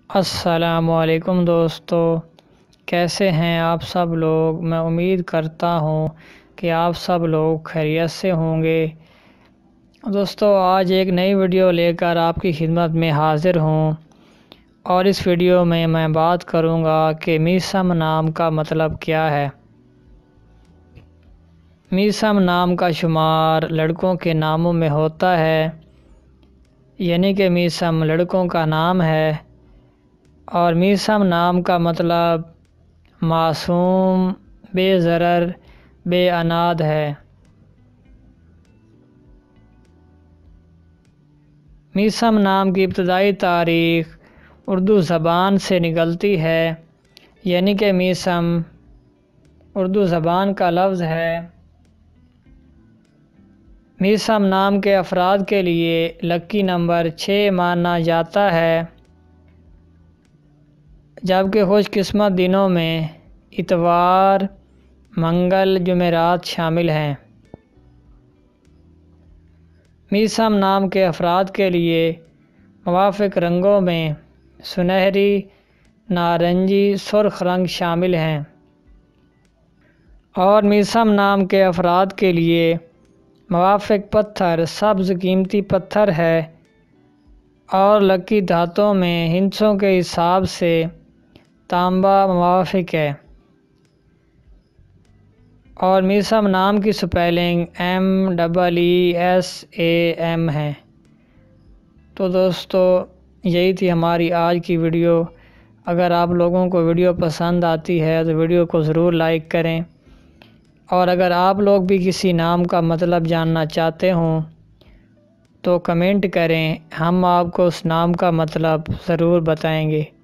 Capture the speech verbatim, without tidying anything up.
السلام علیکم دوستو، کیسے ہیں آپ سب لوگ؟ میں امید کرتا ہوں کہ آپ سب لوگ خیریت سے ہوں گے۔ دوستو، آج ایک نئی ویڈیو لے کر آپ کی خدمت میں حاضر ہوں، اور اس ویڈیو میں میں بات کروں گا کہ میثم نام کا مطلب کیا ہے۔ میثم نام کا شمار لڑکوں کے ناموں میں ہوتا ہے، یعنی کہ میثم لڑکوں کا نام ہے، اور میثم نام کا مطلب معصوم، بے ضرر، بے عناد ہے۔ میثم نام کی ابتدائی تاریخ اردو زبان سے نکلتی ہے، یعنی کہ میثم اردو زبان کا لفظ ہے۔ میثم نام کے افراد کے لیے لکی نمبر چھ مانا جاتا ہے، جبکہ خوش قسمت دنوں میں اتوار، منگل، جمعرات شامل ہیں۔ میثم نام کے افراد کے لیے موافق رنگوں میں سنہری، نارنجی، سرخ رنگ شامل ہیں، اور میثم نام کے افراد کے لیے موافق پتھر سبز قیمتی پتھر ہے، اور لکی دھاتوں میں ہندسوں کے حساب سے تانبا موافق ہے، اور میثم نام کی spelling M double E S A M ہے۔ تو دوستو، یہی تھی ہماری آج کی ویڈیو۔ اگر آپ لوگوں کو ویڈیو پسند آتی ہے تو ویڈیو کو ضرور لائک کریں، اور اگر آپ لوگ بھی کسی نام کا مطلب جاننا چاہتے ہوں تو کمنٹ کریں، ہم آپ کو اس نام کا مطلب ضرور بتائیں گے۔